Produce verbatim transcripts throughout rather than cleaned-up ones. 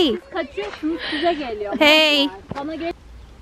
Hey. Kaçıyorsunuz, size geliyor. Hey. Bana gel.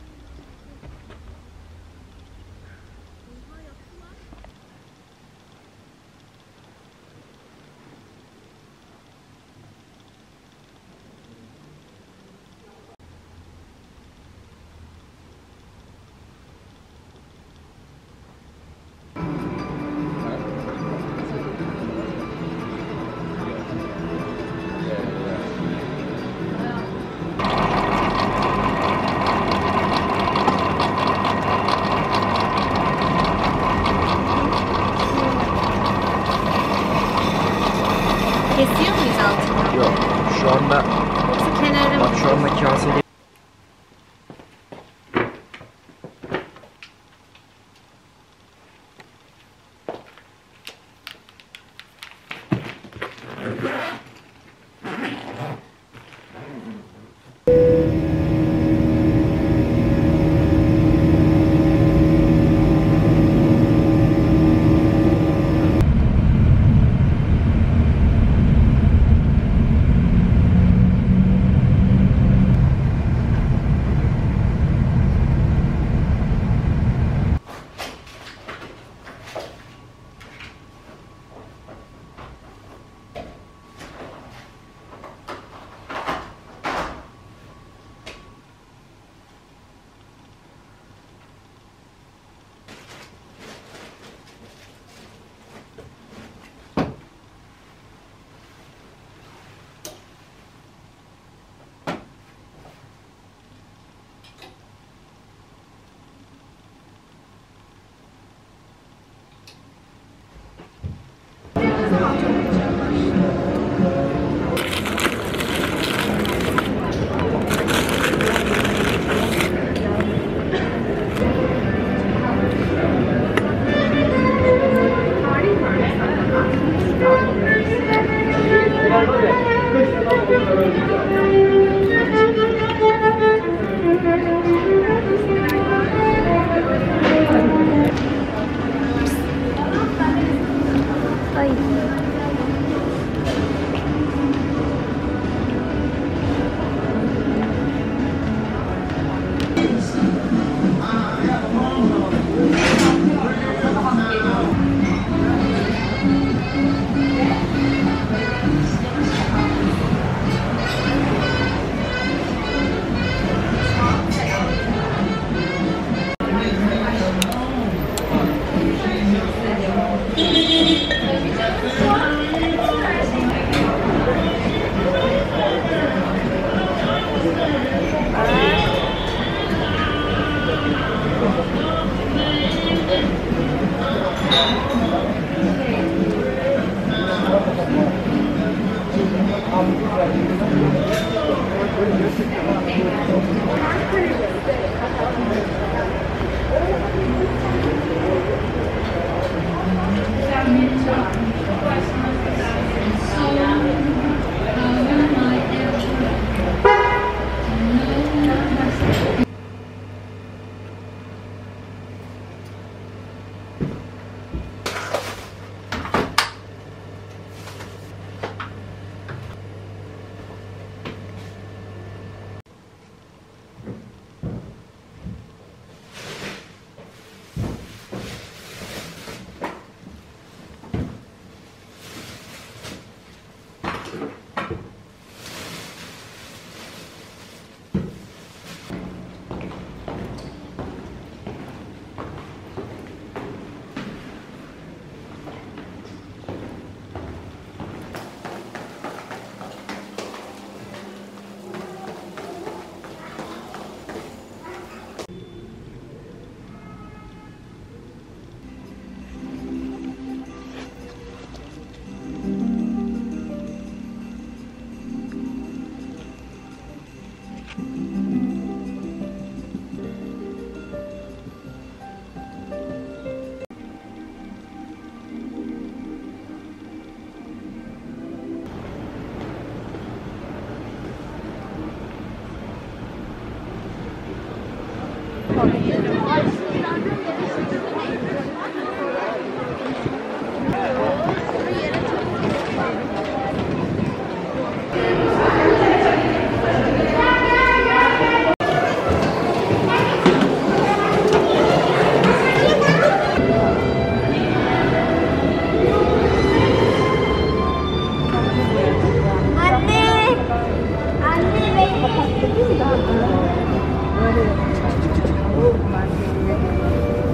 Kesiyor muyuz altını? Yok. Şu anda Yoksa kenarı mı? bak şu anda kaseli.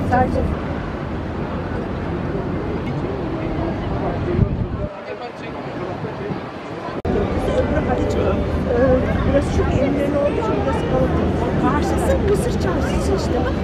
Sadece burası çok evlerin olduğu için burası kalabalık. Karşısı Mısır Çarşısı işte bak.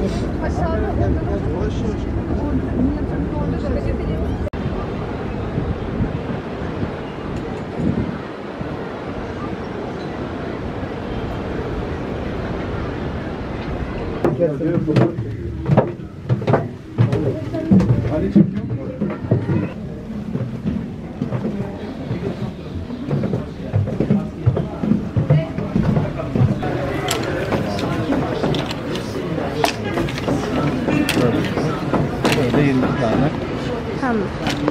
Böyle yirmi tane. Tamam.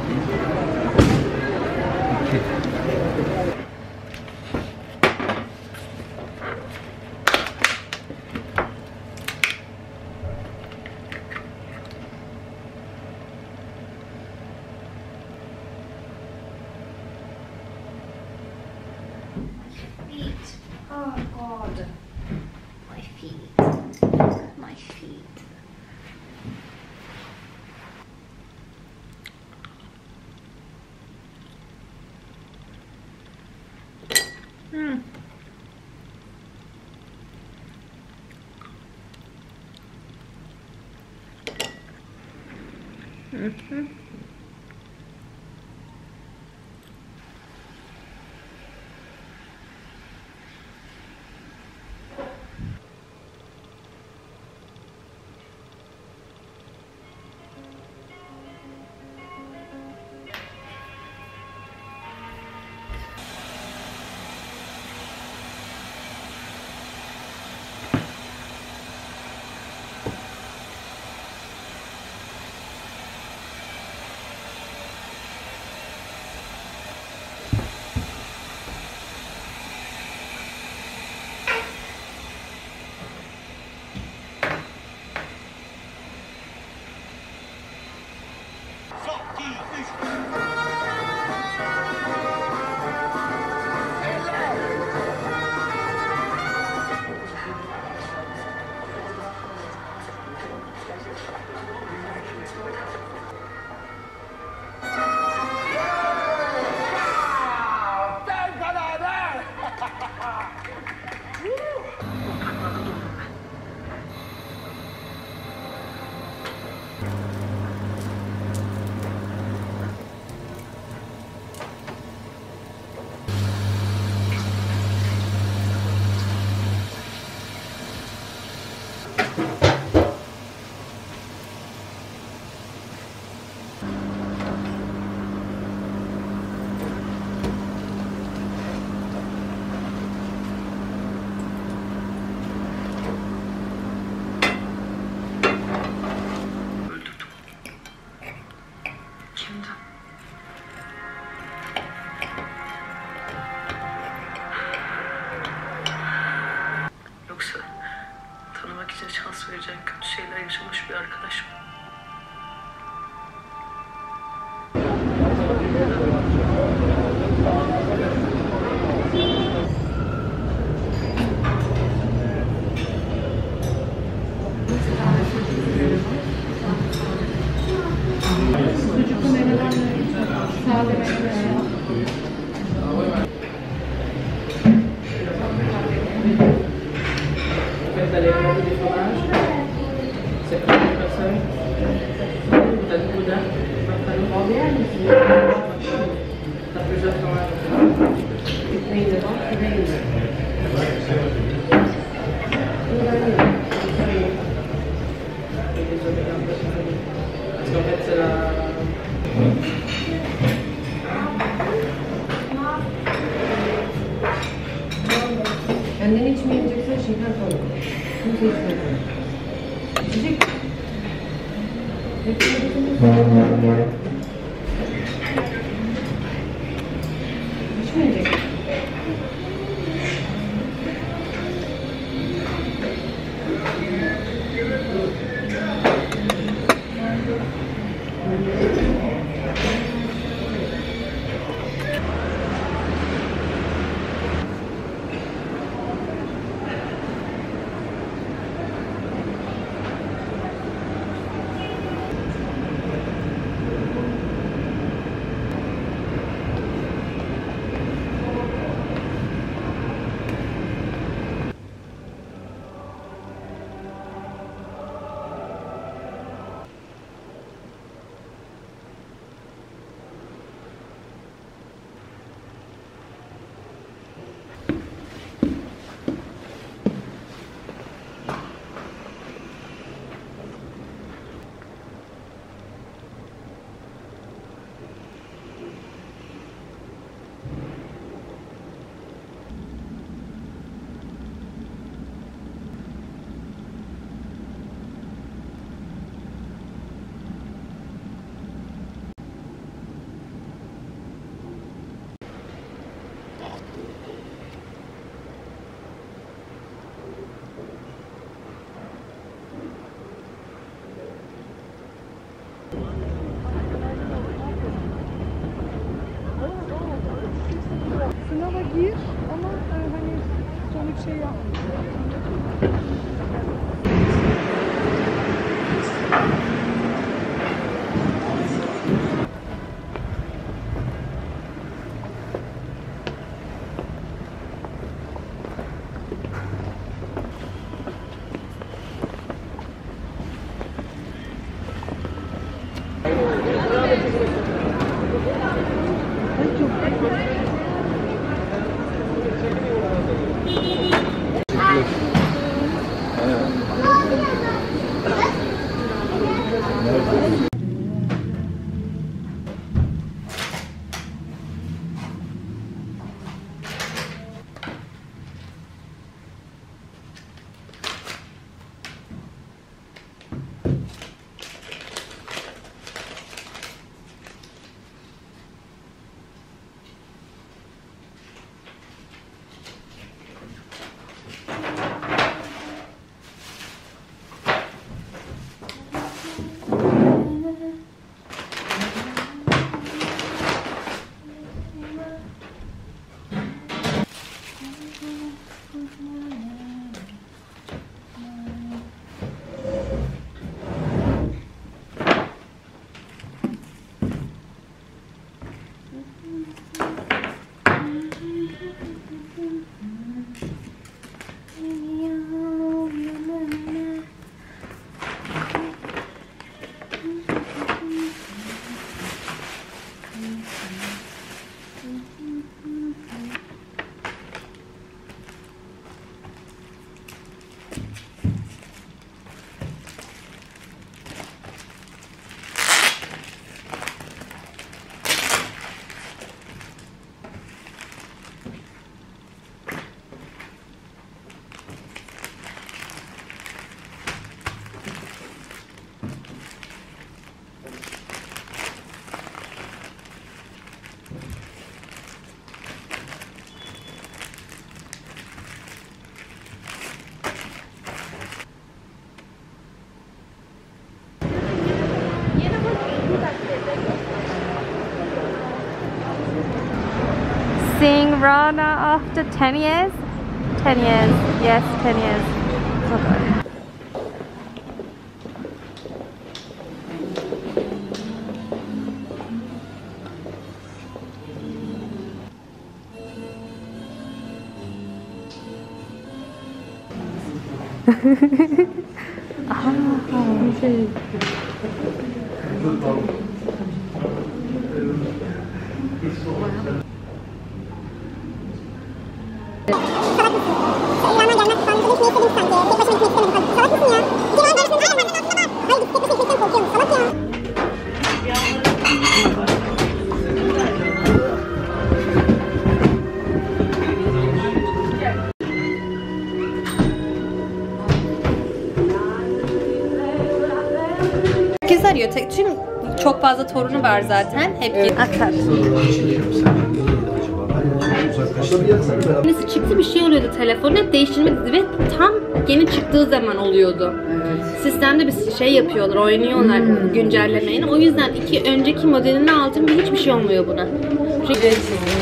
Feet. Oh God. My feet. My feet. Hmm. Mm-hmm. Yoksa tanımak için şans vereceğin kötü şeyler yaşamış bir arkadaş mı? Kendini içmeyeceksen şeker koy. Kimse içmeyecek. İçecek. İçmeyecek. Seeing Rana after ten years? ten years, yes, ten years. Oh God. Herkes arıyor. Tek- Çünkü çok fazla torunu var zaten. Hep atar. Birisi çıktı, bir şey oluyordu telefonu, hep değiştirme dedi ve tam yeni çıktığı zaman oluyordu. Evet. Sistemde bir şey yapıyorlar, oynuyorlar hmm. güncellemeyi. O yüzden iki önceki modelini aldım ve hiçbir şey olmuyor buna. Çünkü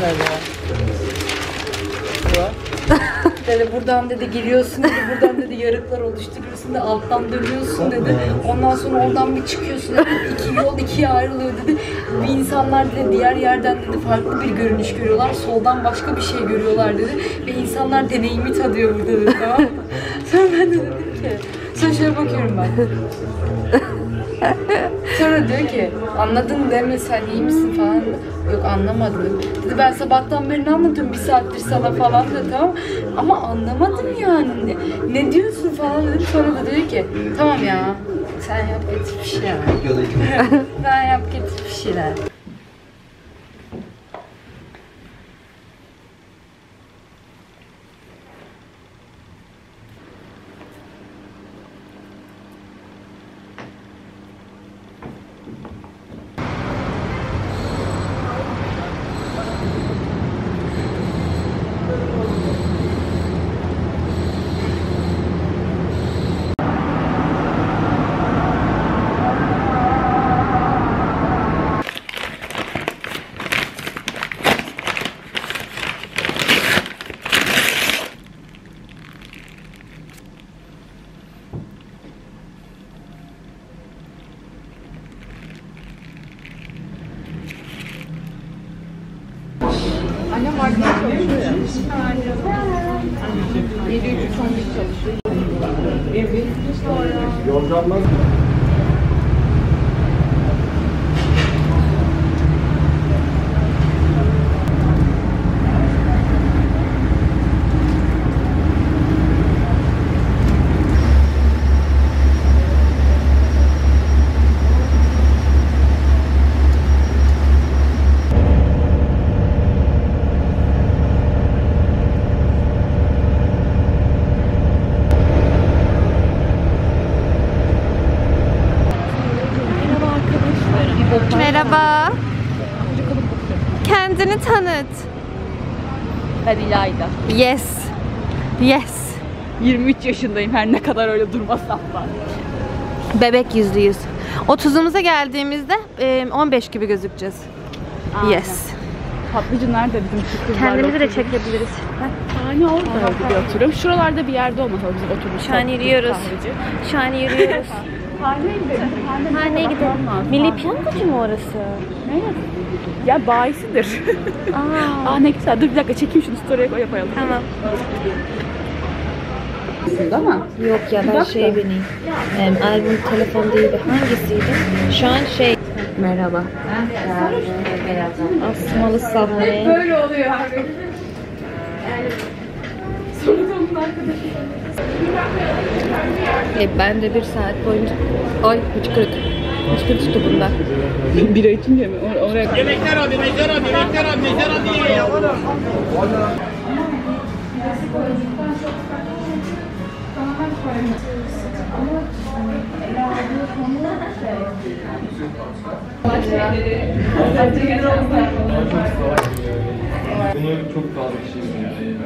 dedi buradan dedi giriyorsun dedi, buradan dedi yarıklar oluşturuyorsun da alttan dönüyorsun dedi. Ondan sonra oradan bir çıkıyorsun dedi. İki yol ikiye ayrılıyor dedi. Bir insanlar dedi diğer yerden dedi farklı bir görünüş görüyorlar. Soldan başka bir şey görüyorlar dedi. Ve insanlar deneyimi tadıyor burada dedi, tamam mı? Sonra ben de dedim ki, sonra şöyle bakıyorum ben. Sonra diyor ki, anladın değil mi, sen iyi misin falan. Yok anlamadım. Dedi ben sabahtan beri ne anlatıyorum bir saattir sana falan dedi, tamam. Ama anlamadım yani. Ne, ne diyorsun falan dedim. Sonra da diyor ki, tamam ya sen yap getir bir şeyler. Ben yap getir bir şeyler. Annem markette çalışıyor ya. yedi üç on bir çalışıyor. Yolcanmaz. it. Ben İlayda. Yes. Yes. yirmi üç yaşındayım her ne kadar öyle durmasam da. Bebek yüzlüyüz. otuzumuza geldiğimizde on beş gibi gözükeceğiz. Aynen. Yes. Tatlıcı nerede bizim şu kızlarla Kendimizi de oturuyoruz? çekebiliriz. Hani orada diye oturuyorum. Şuralarda bir yerde olmasa bizim oturmuş. Şu an yürüyoruz. Şu an yürüyoruz. Haneye gidelim. Haneye gidelim. Milli piyangocu mu orası? Evet. Ya bayisidir. Aa. Aa ne güzel. Dur bir dakika çekeyim şunu story'e koy yapalım. Tamam. Ama Yok ya ben şey bineyim. Ee, albüm telefon değildi. Hangisiydi? Şu an şey. Merhaba. Asmalı sahne. böyle oluyor abi. Sorunun arkadaşı. E, ben de bir saat boyunca... Ay hıçkırık. Hıçkırık tuttu bunda. Bira içince mi? Or oraya kadar. Yemekler abi, yemekler abi, yemekler abi, yemekler abi ya. Bunu çok fazla kişi izliyor.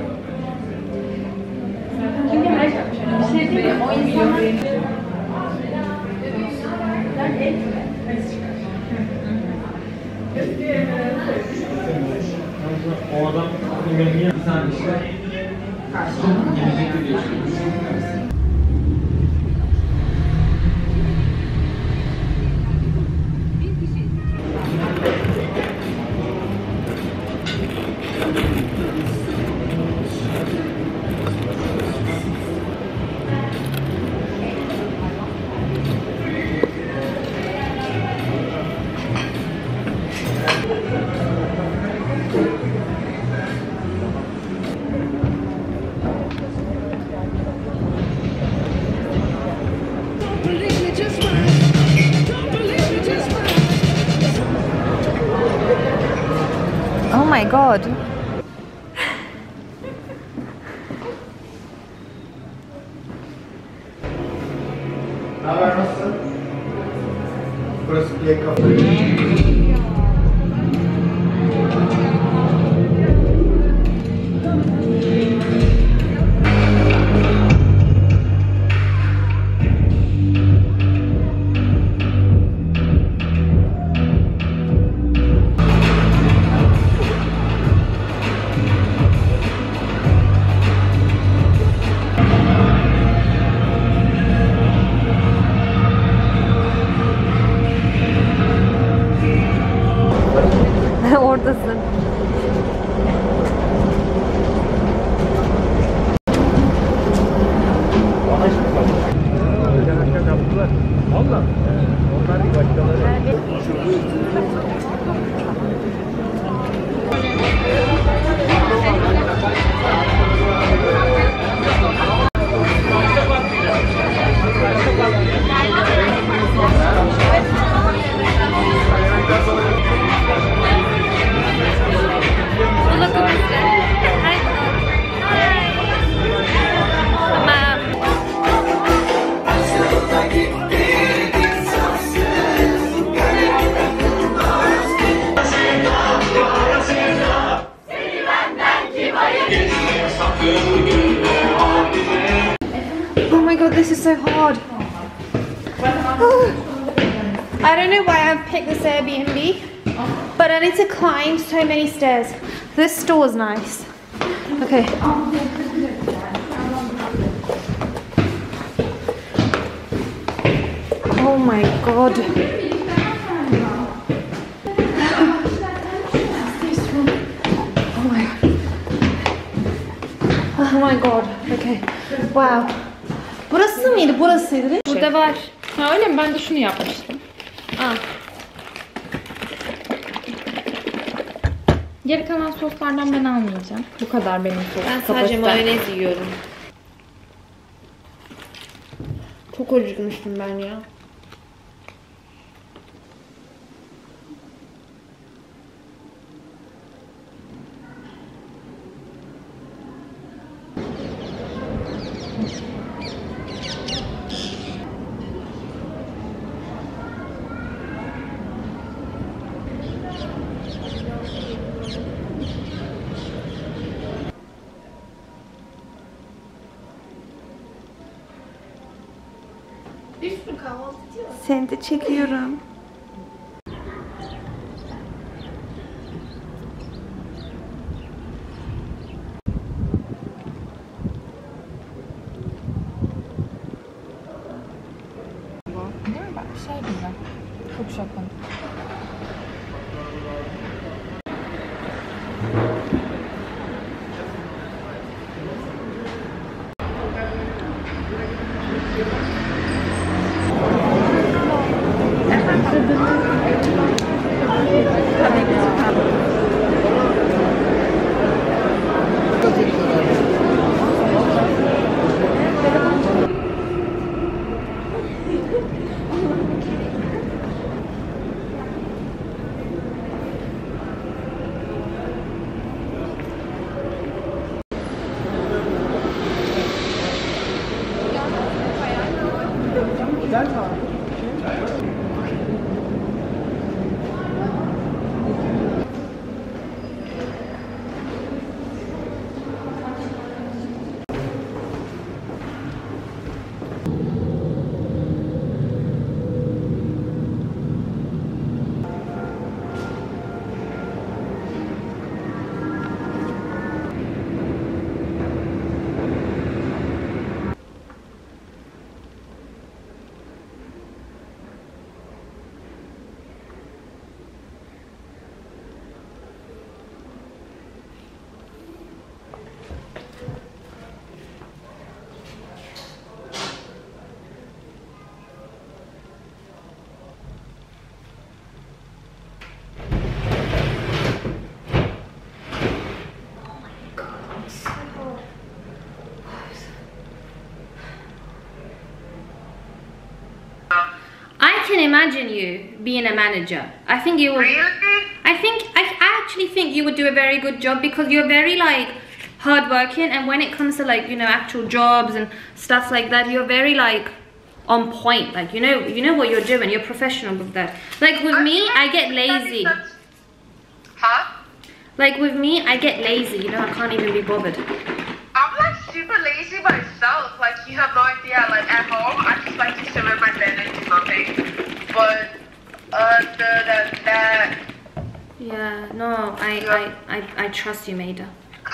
O adam bir tane işte gelecekte diyor. Oh my god. Ne haber, nasılsın? Burası Play Cafe. Oradasın. Valla. Onlar bir başkaları. Oh my god, this is so hard. I don't know why I picked this Airbnb, but I need to climb so many stairs. This store's nice. Okay. Oh my god. Oh my god. Oh my god. Okay. Wow. Burası mıydı? Burasıydı değil mi? Burada var. Ha öyle mi? Ben de şunu yapmıştım. Al. Geri kalan soslardan ben almayacağım. Bu kadar benim sos. Ben sadece mayonez yiyorum. Çok acıkmıştım ben ya. Seni de çekiyorum. Çok şaka. I can imagine you being a manager. I think you would. Really? I think I, I actually think you would do a very good job because you're very like hardworking, and when it comes to like you know actual jobs and stuff like that, you're very like on point. Like you know you know what you're doing. You're professional with that. Like with me, I get lazy. Huh? Like with me, I get lazy. You know, I can't even be bothered. I'm like super lazy myself. Like you have no idea. Like at home, I just like to sit in my bed and do nothing. But other than that, yeah, no, I I I, I trust you, Maida.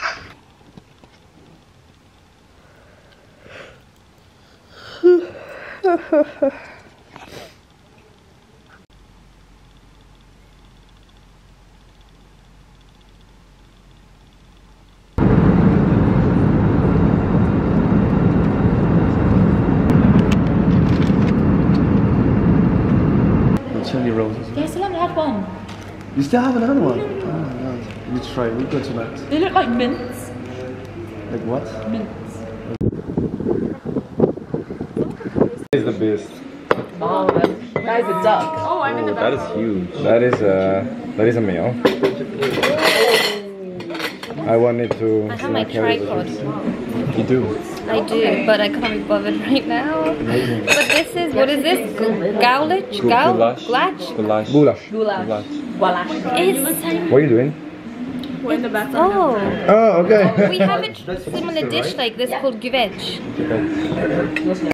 Chili roses. Yeah, I still haven't had one. You still haven't had one? Oh my god. You try. We go tonight. They look like mints. Like what? Mints. Is the best. Oh, that is a duck. Oh, I'm in the That is huge. That is a that is a meal. I wanted to. I have my tripod. You do. I do, but I can't be bothered right now. But this is, what is this? Goulich? Goul? Goulash. Glach? Goulash. Goulash. Goulash. Goulash. It's, What are you doing? We're in the bathroom. oh. Oh, okay. We have a similar dish like this called güveç.